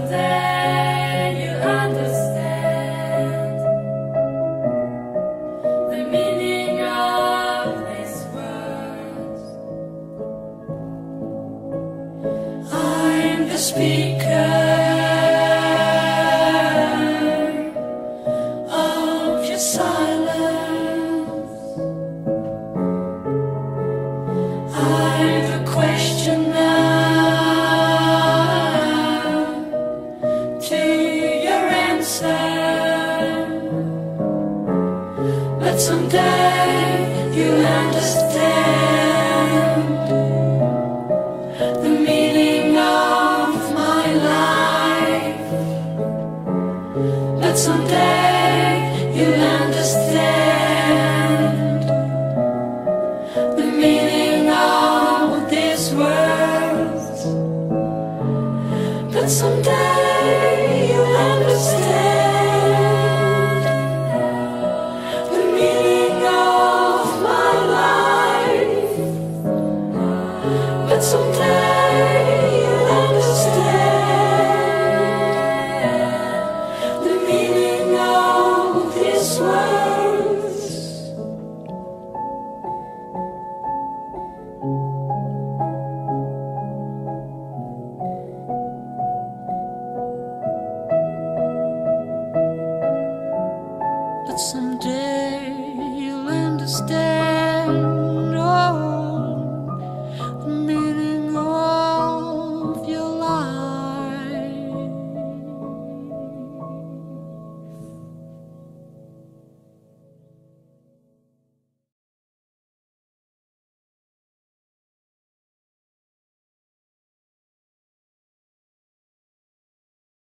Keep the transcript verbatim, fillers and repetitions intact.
someday you'll understand the meaning of these words. I'm the speaker of your silence. I'm the questioner to your answer. But someday you'll understand the meaning of my life. But someday you'll understand the meaning of these words. But someday